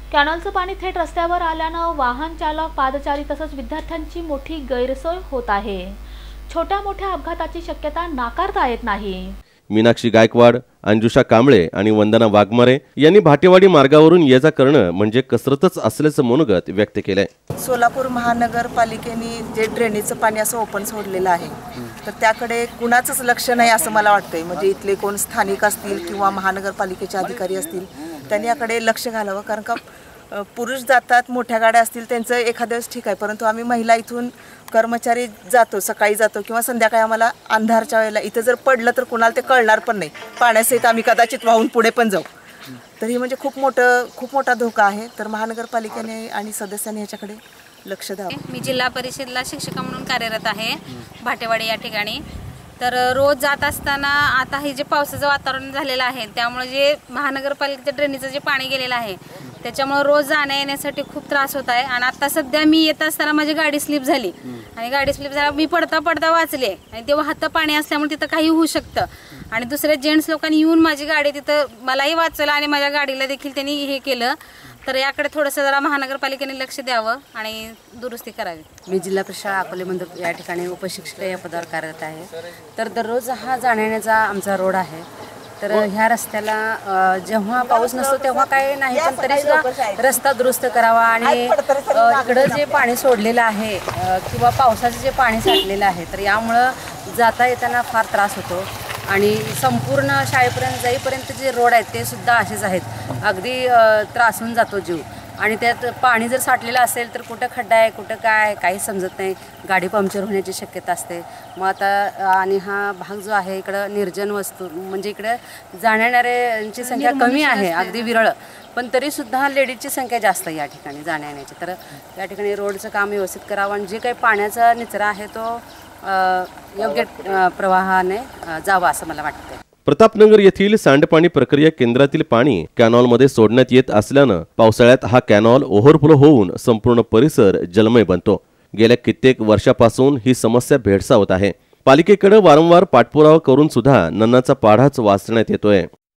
कॅनॉलचं पाणी थेट रस्त्यावर आल्यानं वाहन चालक, पादचारी तसंच विद्यार्थ्यांची मोठी गैरसोय होत आहे। छोट्या मोठ्या अपघाताची शक्यता नाकारता येत नाही। मीनाक्षी गायकवाड, अंजुषा कांबळे आणि वंदना वाघमारे यांनी भाटेवाडी मार्गावरून ये-जा करणं म्हणजे कसरतच असल्याचं मनोगत व्यक्त केलंय। सोलापूर महानगरपालिकेने जे ड्रेनेजचं पाणी असं ओपन सोडलेलं आहे तर त्याकडे कुणाचंच लक्ष नाही असं मला वाटतंय। म्हणजे इथले कोण स्थानिक असतील किंवा महानगरपालिकेचे अधिकारी असतील त्यांनी याकडे लक्ष घालावं, कारण का पुरुष जातात, मोठ्या गाड्या असतील त्यांचं एखाद्या वेळेस ठीक आहे, परंतु आम्ही महिला इथून कर्मचारी जातो, सकाळी जातो किंवा संध्याकाळी आम्हाला अंधारच्या वेळेला इथं जर पडलं तर कुणाला ते कळणार पण नाही, पाण्यासहित आम्ही कदाचित वाहून पुढे पण जाऊ। तर ही म्हणजे खूप मोठा धोका आहे। तर महानगरपालिकेने आणि सदस्यांनी याच्याकडे लक्ष द्यावं। मी जिल्हा परिषदेला शिक्षिका म्हणून कार्यरत आहे भाटेवाडी या ठिकाणी। तर रोज जात असताना आता हे जे पावसाचं वातावरण झालेलं आहे त्यामुळे जे महानगरपालिकेच्या ड्रेनेजचं जे पाणी गेलेलं आहे त्याच्यामुळे रोज जाण्या येण्यासाठी खूप त्रास होत आहे। आणि आता सध्या मी येत असताना माझी गाडी स्लिप झाली आणि गाडी स्लिप झाल्यावर मी पडता वाचले आणि ते वाहतं पाणी असल्यामुळे तिथं काही होऊ शकतं। आणि दुसऱ्या जेंट्स लोकांनी येऊन माझी गाडी तिथं मलाही वाचवलं आणि माझ्या गाडीला देखील त्यांनी हे केलं। तर याकडे थोडंसं जरा महानगरपालिकेने लक्ष द्यावं आणि दुरुस्ती करावी। मी जिल्हा परिषद अकोले मंडळ या ठिकाणी उपशिक्षिका या पदावर कार्यरत आहे। तर दररोज हा जाण्याचा आमचा रोड आहे। तर ह्या रस्त्याला जेव्हा पाऊस नसतो तेव्हा काय नाही, पण तरी सुद्धा रस्ता दुरुस्त करावा आणि इकडं जे पाणी सोडलेलं आहे किंवा पावसाचं जे पाणी साठलेलं आहे तर यामुळं जाता येताना फार त्रास होतो। आणि संपूर्ण शाळेपर्यंत जाईपर्यंत जे रोड आहेत ते सुद्धा असेच आहेत, अगदी त्रासून जातो जीव। आणि त्यात पाणी जर साठलेलं असेल तर कुठं खड्डा आहे कुठं काय काही समजत नाही, गाडी पंक्चर होण्याची शक्यता असते। मग आता आणि हा भाग जो आहे इकडं निर्जन वस्तू म्हणजे इकडं जाणाऱ्यांची संख्या कमी आहे, अगदी विरळ, पण तरीसुद्धा लेडीजची संख्या जास्त आहे या ठिकाणी जाण्या येण्याची। तर या ठिकाणी रोडचं काम व्यवस्थित करावं आणि जे काही पाण्याचा निचरा आहे तो योग्य प्रवाहाने जावा असं मला वाटतं। प्रतापनगर येथील सांडपाणी प्रक्रिया केंद्रातील पाणी कॅनॉलमध्ये सोडण्यात येत असल्यानं पावसाळ्यात हा कॅनॉल ओव्हरफ्लो होऊन संपूर्ण परिसर जलमय बनतो। गेल्या कित्येक वर्षापासून ही समस्या भेडसावत आहे। पालिकेकडे वारंवार पाठपुरावा करून सुद्धा नन्नाचा पाढाच वाचण्यात येतोय।